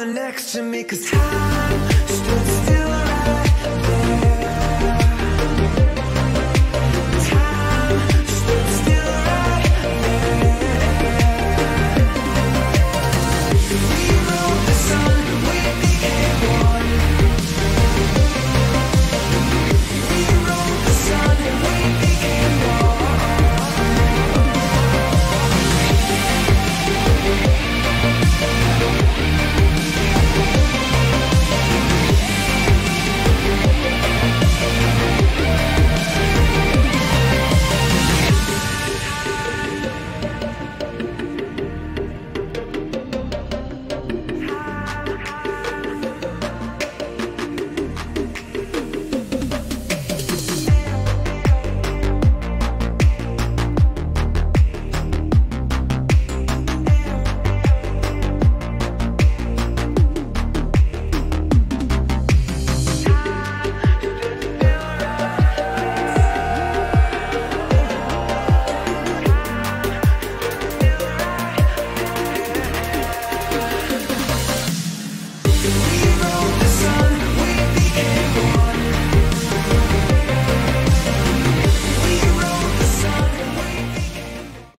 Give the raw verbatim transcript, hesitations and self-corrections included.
someone next to me, 'cause time stood still right there. Time stood still right there. We rode the sun, we became one. We rode the sun, we became one. We rode